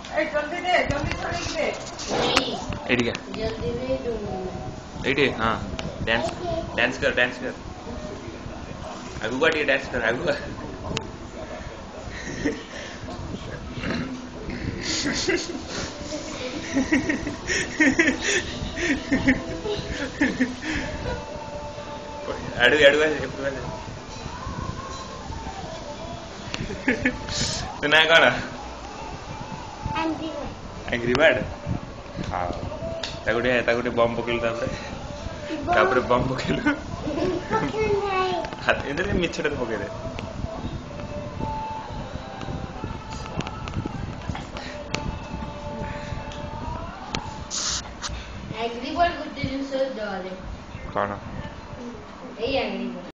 AD क्या AD हाँ dance dance कर आगू बढ़ डांस कर आगू बढ़ अड़ू अड़ू तो ना कौन एंग्री बर्ड हाँ ताकुटे बम पकेलु तापरे बम पकेलु हाथ इधर मिछटे पके दे एंग्री बर्ड गुटे जिंस डरे कौन एई एंग्री बर्ड